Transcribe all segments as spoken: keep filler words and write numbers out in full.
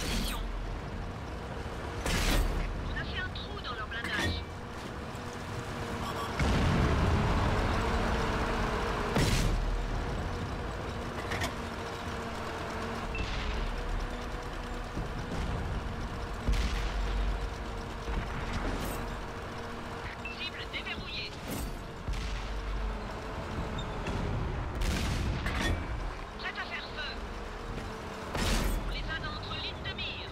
position. On a fait un trou dans leur blindage. Cible déverrouillée. Prête à faire feu. On les a dans notre ligne de mire.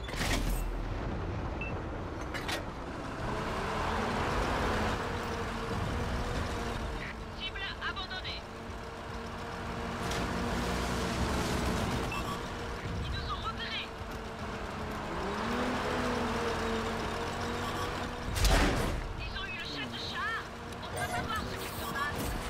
Cible abandonnée. Ils nous ont repérés. Ils ont eu le chef de char. On ne peut pas voir ce qu'ils sont là.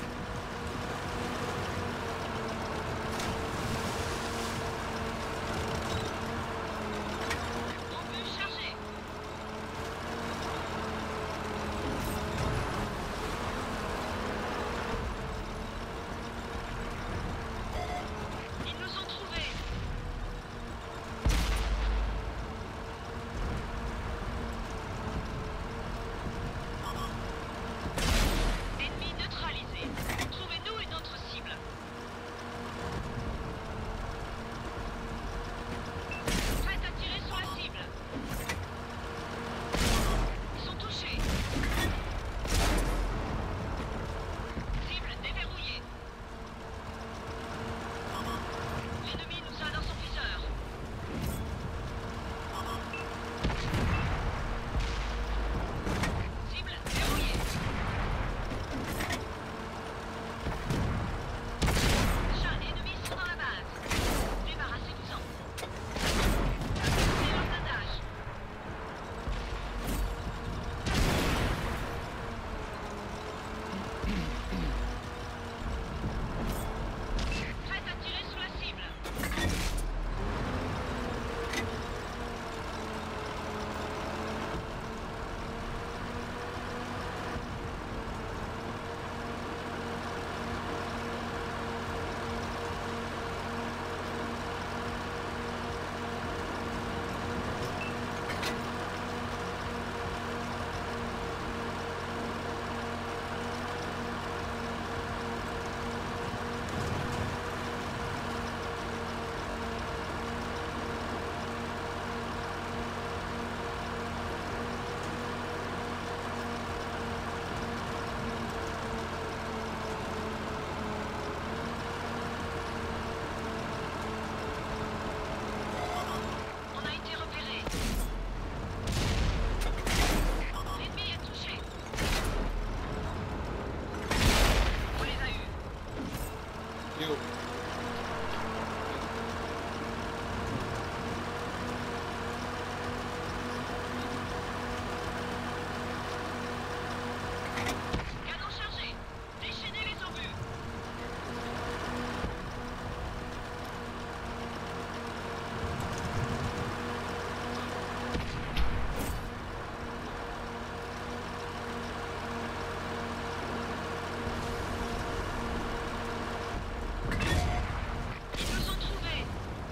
Obus chargé. Ils nous ont trouvés. Ennemi neutralisé. Trouvez-nous une autre cible. Prête à tirer sur la cible. Ils sont touchés. Cible déverrouillée. L'ennemi nous a dans son viseur. Cible verrouillée. Chats ennemis sont dans la base. Débarrassez-vous-en. C'est leur blindage. Prête à tirer sur la cible. On a été repéré. L'ennemi est touché. On les a eus. Yo. Canon chargé. Déchaînez les obus. Ils nous ont trouvés.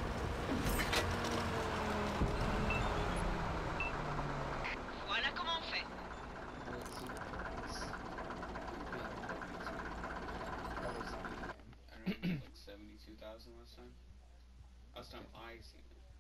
Voilà comment on fait. I don't know, like seventy-two thousand last time. Last time I seen it.